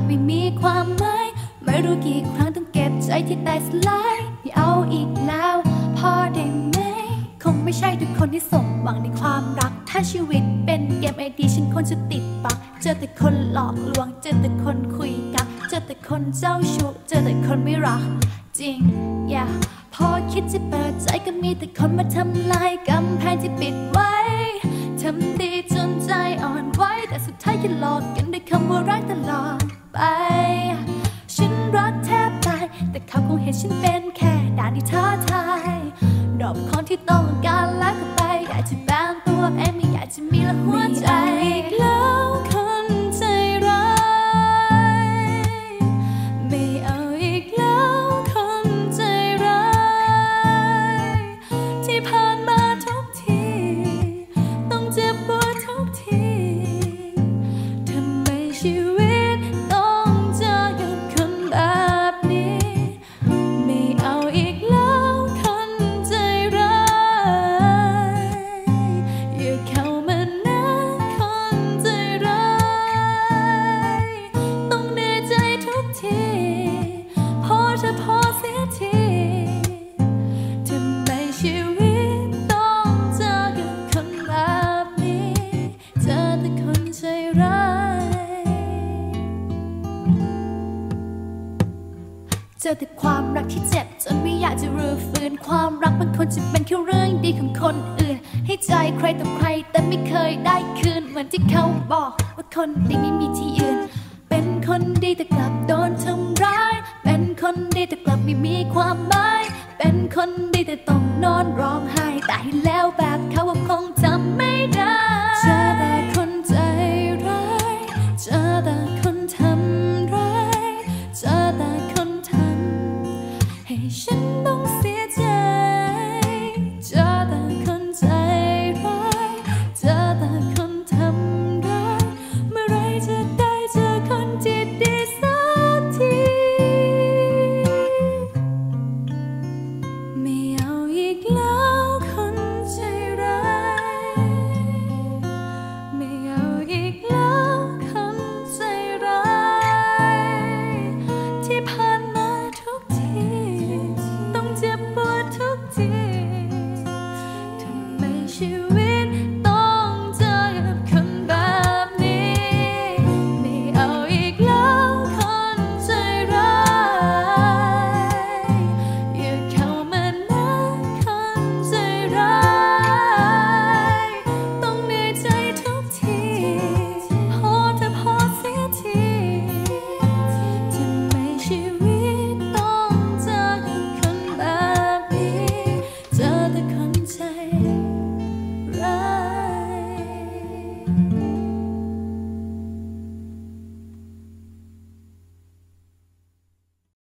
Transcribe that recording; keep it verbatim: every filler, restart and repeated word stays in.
ไม่มีความหมายไม่รู้กี่ครั้งต้องเก็บใจที่แตกสลายไม่เอาอีกแล้วพอได้ไหมคงไม่ใช่ทุกคนที่สมหวังในความรักถ้าชีวิตเป็นเกมไอดีฉันควรจะติดปักเจอแต่คนหลอกลวงเจอแต่คนคุยกักเจอแต่คนเจ้าชู้เจอแต่คนไม่รักจริงอย่าพอคิดจะเปิดใจก็มีแต่คนมาทำลายกำแพงที่ปิดไว้ทำดีจนใจอ่อนไหวแต่สุดท้ายก็หลอกกันด้วยคำว่ารักตลอดไปฉันรักแทบตายแต่เขาคงเห็นฉันเป็นแค่ด่านที่ท้าทายดอกของที่ต้องการแล้วก็ไปอยากจะแบ่งตัวเองไม่อยากจะมีละหัวใจแล้วคนใจร้ายไม่เอาอีกแล้วคนใจร้ายที่ผ่านมาทุกทีต้องเจ็บปวดทุกทีทำไมชีวิตต้องเจอกับคนแบบนี้ไม่เอาอีกแล้วคนใจร้ายอย่าเข้ามานะคนใจร้ายต้องเหนื่อยใจทุกทีพอจะพอเสียทีทำไมชีวิตต้องเจอกับคนแบบนี้เจอแต่คนใจร้ายเจอแต่ความรักที่เจ็บจนไม่อยากจะรื้อฟื้นความรักมันควรจะเป็นแค่เรื่องดีของคนอื่นให้ใจใครต่อใครแต่ไม่เคยได้คืนเหมือนที่เขาบอกว่าคนดีไม่มีที่ยืน